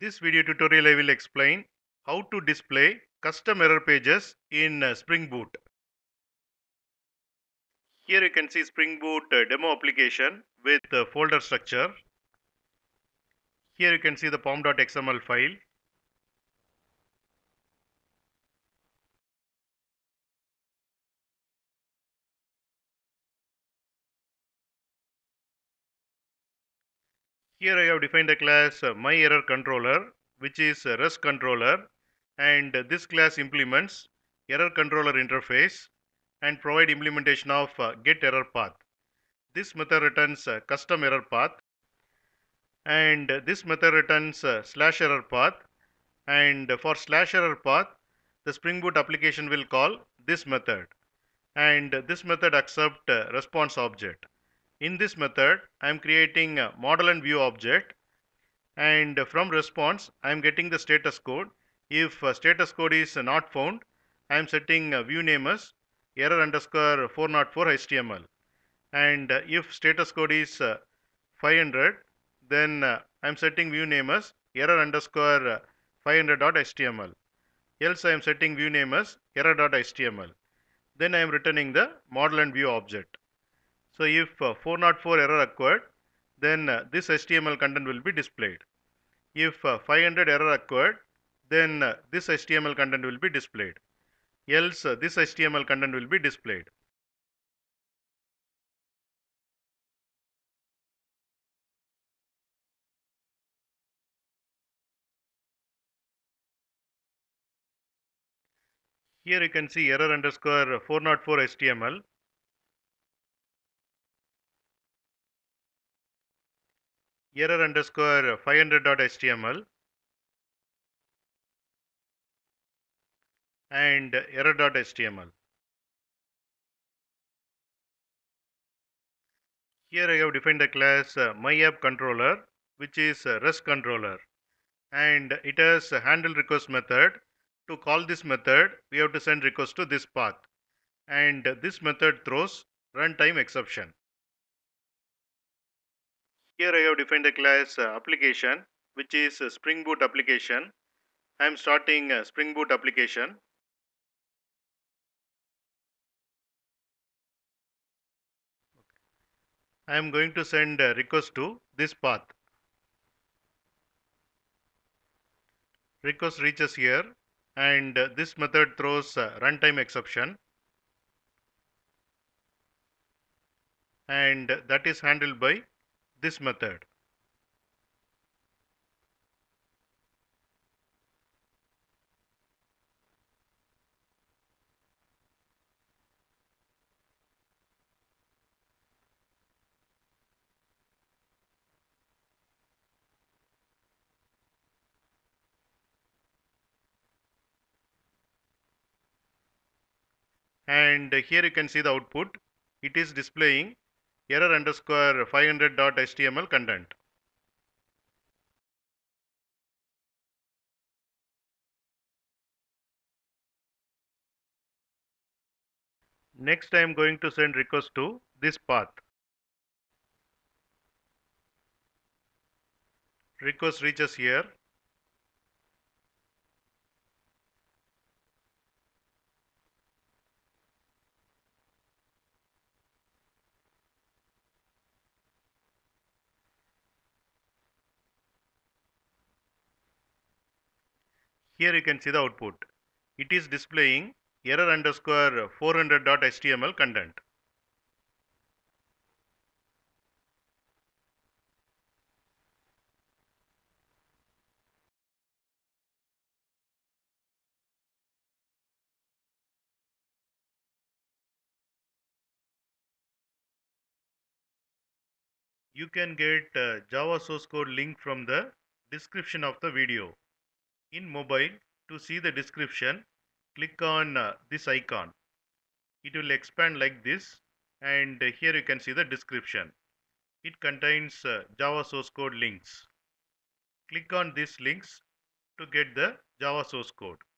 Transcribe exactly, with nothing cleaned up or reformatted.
this video tutorial I will explain how to display custom error pages in uh, Spring Boot. Here you can see Spring Boot uh, demo application with uh, folder structure. Here you can see the pom.xml file. Here I have defined a class uh, myErrorController, which is a REST controller, and uh, this class implements error controller interface and provide implementation of uh, getErrorPath. This method returns uh, custom error path, and uh, this method returns uh, slash error path, and uh, for slash error path the Spring Boot application will call this method, and uh, this method accept uh, response object. In this method I am creating a model and view object, and uh, from response I am getting the status code. If uh, status code is uh, not found, I am setting uh, view name as error underscore four oh four H T M L, and uh, if status code is uh, five hundred, then uh, I am setting view name as error underscore uh, five hundred dot H T M L. Else I am setting view name as error dot H T M L. Then I am returning the model and view object. So if uh, four oh four error occurred, then uh, this H T M L content will be displayed. If uh, five hundred error occurred, then uh, this H T M L content will be displayed. Else uh, this H T M L content will be displayed. Here you can see error underscore four oh four H T M L. Error underscore five hundred dot H T M L and error dot H T M L. Here I have defined the class uh, myAppController, which is a REST controller, and it has a handle request method. To call this method, we have to send request to this path, and this method throws runtime exception. Here I have defined the class uh, application, which is a Spring Boot application. I am starting a Spring Boot application. I am going to send a request to this path. Request reaches here, and uh, this method throws uh, runtime exception, and that is handled by this method. And here you can see the output. It is displaying error underscore five hundred dot H T M L content. Next I am going to send request to this path. Request reaches here, here you can see the output. It is displaying error underscore four hundred dot H T M L content. You can get uh, Java source code link from the description of the video. In mobile, to see the description, click on uh, this icon. It will expand like this, and uh, here you can see the description. It contains uh, Java source code links. Click on these links to get the Java source code.